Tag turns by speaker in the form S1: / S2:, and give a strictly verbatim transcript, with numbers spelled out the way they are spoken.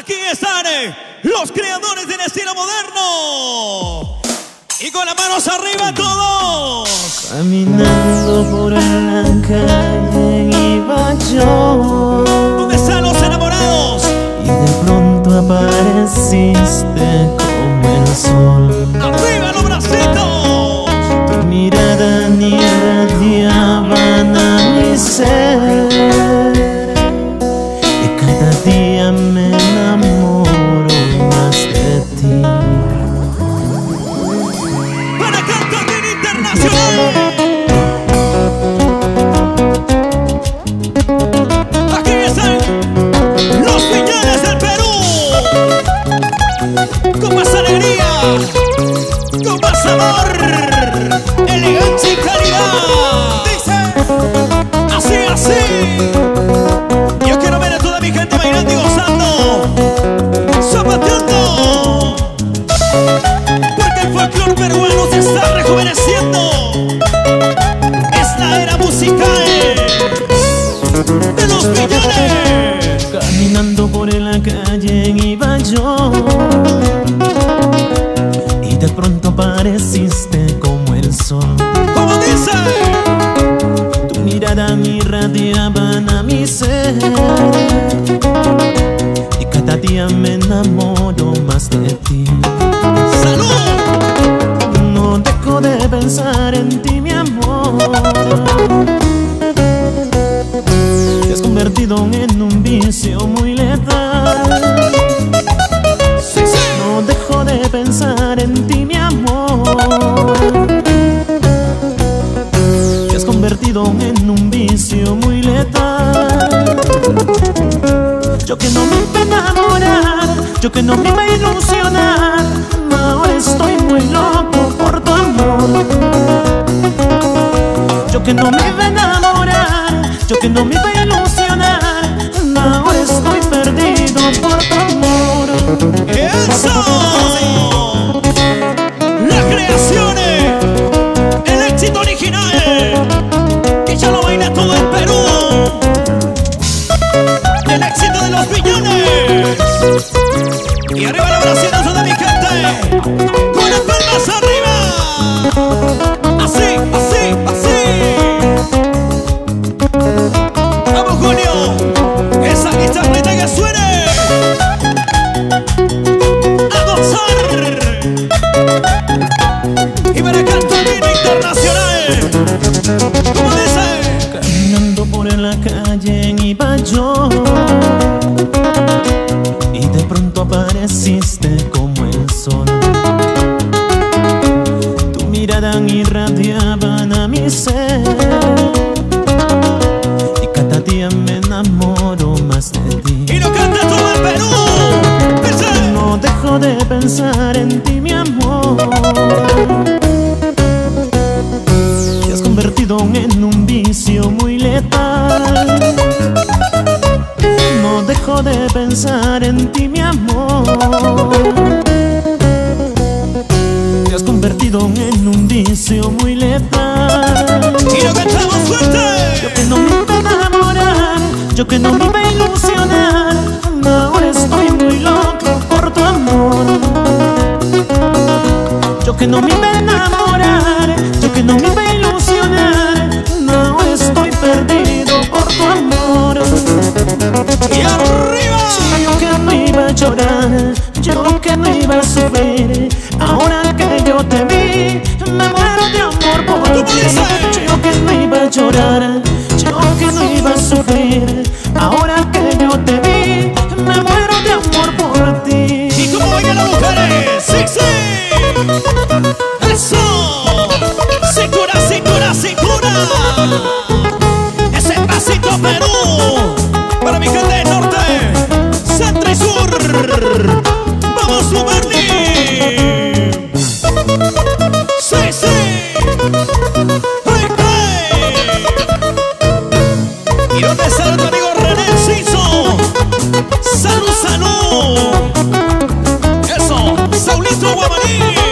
S1: Aquí están eh, los creadores del estilo moderno. Y con las manos arriba todos.
S2: Caminando por la calle iba yo.
S1: ¿Dónde están los enamorados?
S2: Y de pronto apareciste como el sol.
S1: ¡Arriba los bracitos!
S2: Tu mirada ni irradiaban a mi ser. Y cada día me enamoro más de ti.
S1: Para Cantante Internacional. Aquí están los Piñones del Perú. Con más alegría, con más amor, elegancia y calidad. Dice así, así. Yo quiero ver a toda mi gente bailando y gozando, zapateando, porque el folclore peruano se está rejuveneciendo. Es la era musical de los Piñones.
S2: Caminando por la calle iba yo, y de pronto apareciste como el sol.
S1: Como dice,
S2: tu mirada me irradiaban a mi ser. Y cada día me enamoro más de ti.
S1: salud.
S2: No dejo de pensar en ti, mi amor. Te has convertido en un vicio muy letal.
S1: Sí, sí.
S2: No dejo de pensar en ti, mi amor. Te has convertido en un vicio muy letal. Yo que no me iba a enamorar, yo que no me iba a ilusionar, ahora estoy muy loco por tu amor. Yo que no me iba a enamorar, yo que no me iba a ilusionar, ahora estoy perdido por tu amor.
S1: ¡Eso! Las creaciones, el éxito original, que ya lo baila todo el Perú. El éxito de los Piñones. Y arriba los bracitos de mi gente, con las palmas arriba. Así, así, así. Vamos, Julio, esa guitarrita que suene. A gozar. Y para Cantante Internacional. ¿Cómo dice?
S2: Caminando por la calle iba yo, y de pronto apareciste como el sol. Tu mirada irradiaban a mi ser. Y cada día me enamoro más de ti.
S1: Y lo canta todo el Perú. Dice.
S2: No dejo de pensar en ti, mi amor. Te has convertido en un vicio muy letal. No dejo de pensar en ti, mi amor. Te has convertido en un vicio muy letal.
S1: Y lo cantamos fuerte.
S2: Yo que no me iba a enamorar, yo que no me iba a ilusionar, ahora estoy muy loco por tu amor. Yo que no me iba a enamorar, yo que no me iba a ilusionar, ahora estoy perdido por tu amor.
S1: Y arriba.
S2: Yo que no iba a llorar, yo que no iba a sufrir, ahora que yo te vi, me muero de amor por ti. Yo que no iba a llorar, yo que no iba a sufrir, ahora que yo te vi, me muero de amor por ti.
S1: ¿Y cómo bailan las mujeres? ¡Sí, sí! ¡Eso! ¡Cintura, cintura, cintura! ¡Ese pasito Perú! Para mi gente del norte, centro y sur. ¡Vamos, Superly! ¡Sí, sí! ¡Hey, hey! ¿Y dónde está tu amigo René Ciso? ¡Salud, salud! ¡Eso! ¡Saulito Guamaní!